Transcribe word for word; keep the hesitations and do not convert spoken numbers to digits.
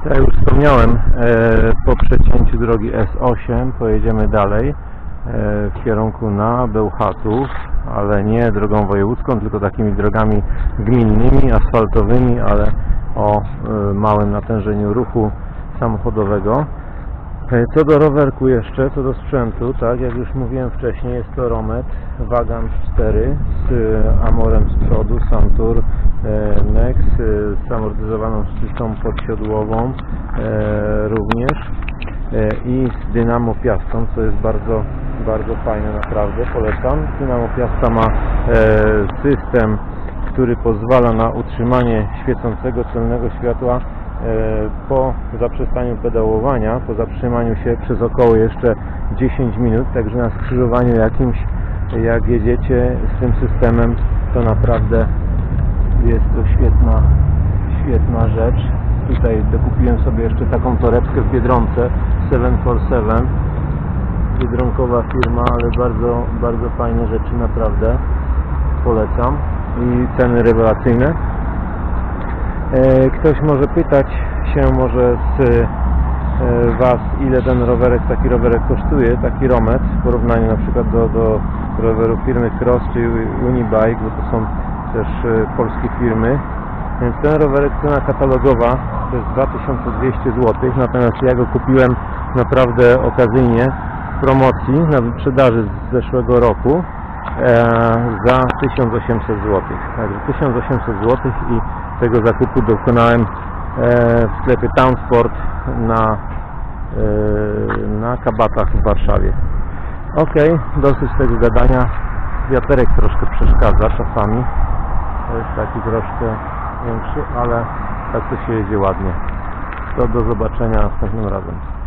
Jak już wspomniałem, po przecięciu drogi S osiem pojedziemy dalej w kierunku na Bełchatów, ale nie drogą wojewódzką, tylko takimi drogami gminnymi, asfaltowymi, ale o małym natężeniu ruchu samochodowego. Co do rowerku jeszcze, co do sprzętu, tak jak już mówiłem wcześniej, jest to Romet Vagant cztery z amorem z przodu, Santur Nex z amortyzowaną szczytą podsiodłową również i z Dynamo Piastą, co jest bardzo, bardzo fajne, naprawdę polecam. Dynamo Piasta ma system, który pozwala na utrzymanie świecącego celnego światła po zaprzestaniu pedałowania, po zatrzymaniu się przez około jeszcze dziesięć minut, także na skrzyżowaniu jakimś, jak jedziecie z tym systemem, to naprawdę jest to świetna, świetna rzecz. Tutaj dokupiłem sobie jeszcze taką torebkę w Biedronce siedem cztery siedem, biedronkowa firma, ale bardzo, bardzo fajne rzeczy, naprawdę polecam i ceny rewelacyjne. Ktoś może pytać się może z Was, ile ten rowerek, taki rowerek kosztuje, taki Romet, w porównaniu na przykład do, do roweru firmy Cross czy Unibike, bo to są też polskie firmy. Więc ten rowerek, cena katalogowa to jest dwa tysiące dwieście złotych, natomiast ja go kupiłem naprawdę okazyjnie w promocji na wyprzedaży z zeszłego roku za tysiąc osiemset złotych. Także tysiąc osiemset złotych i tego zakupu dokonałem w sklepie Town Sport na, na Kabatach w Warszawie. Ok, dosyć tego gadania. Wiaterek troszkę przeszkadza czasami. To jest taki troszkę większy, ale tak to się jedzie ładnie. To do zobaczenia następnym razem.